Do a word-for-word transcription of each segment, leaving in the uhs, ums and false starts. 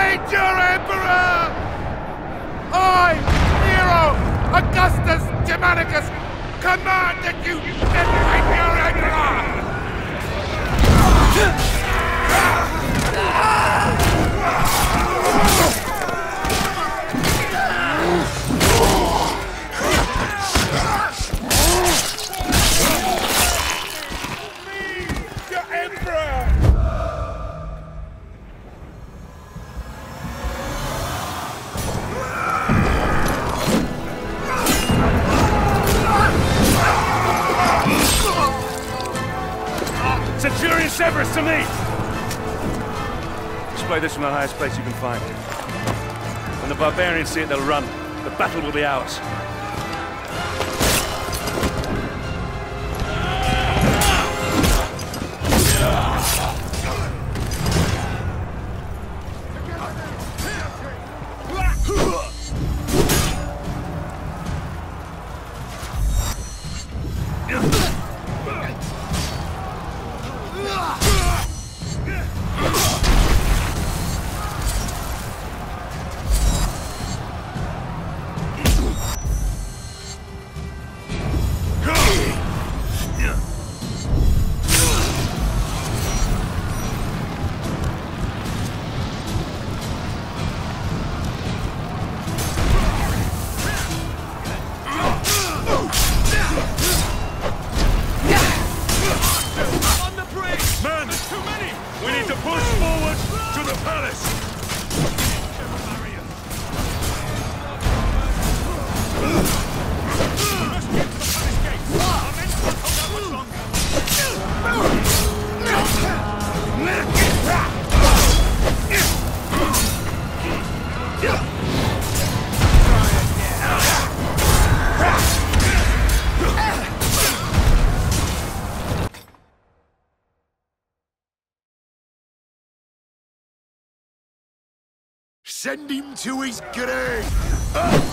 Defend your Emperor! I, Nero, Augustus Germanicus, command that you defend your Emperor! Centurion Severus to me! Display this from the highest place you can find. When the barbarians see it, they'll run. The battle will be ours. Send him to his grave! Uh.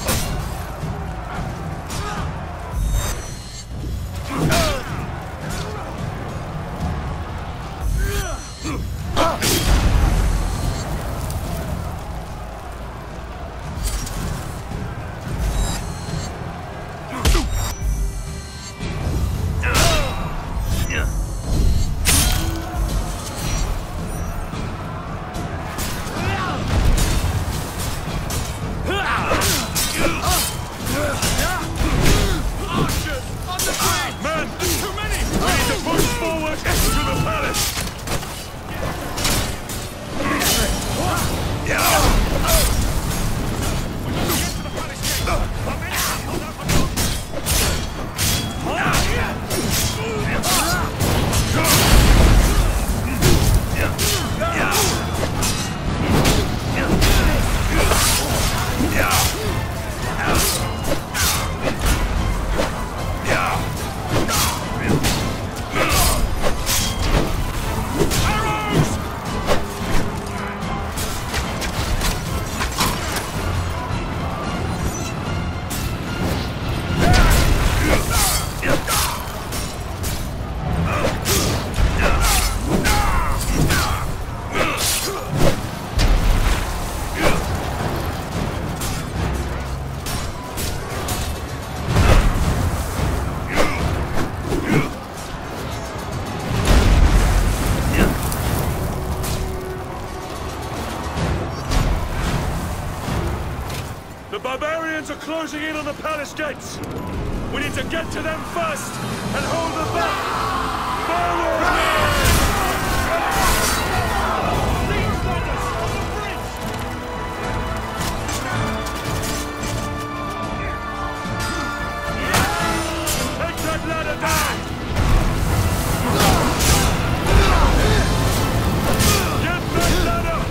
Are closing in on the palace gates. We need to get to them first and hold them back. Forward! Take that ladder down! Get that ladder!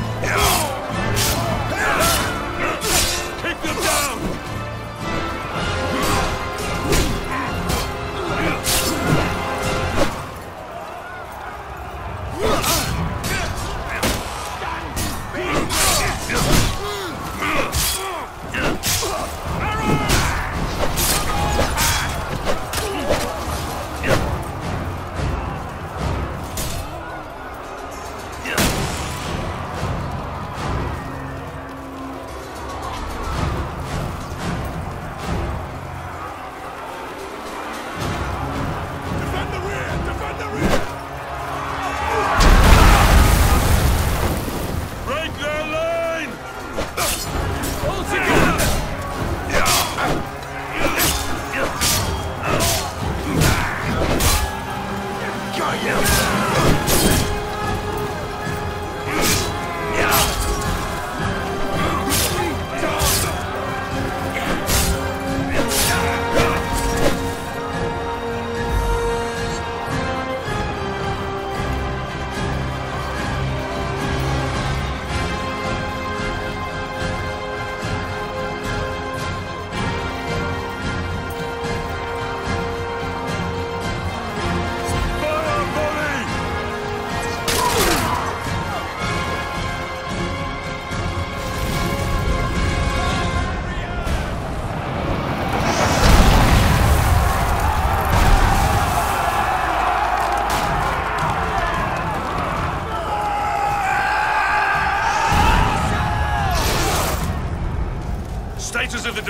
Take them down!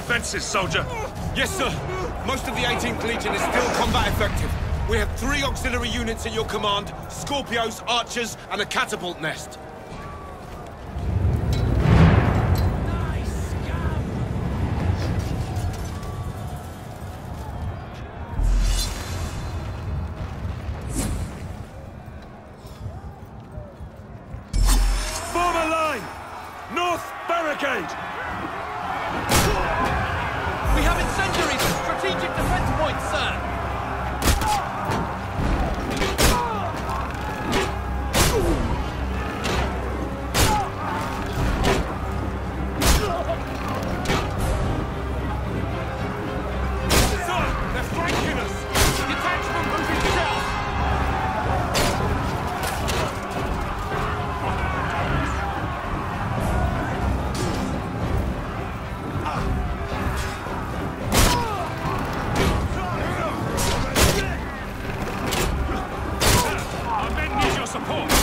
defenses, soldier. Yes, sir. Most of the eighteenth Legion is still combat effective. We have three auxiliary units at your command, Scorpios, Archers, and a catapult nest. Form a line! North barricade! We have incendiaries at strategic defense points, sir! Sir, they're flanking us! Detachment moving south! Our men need your support!